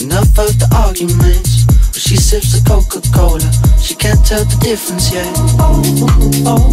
enough of the arguments. She sips the Coca-Cola, she can't tell the difference yet.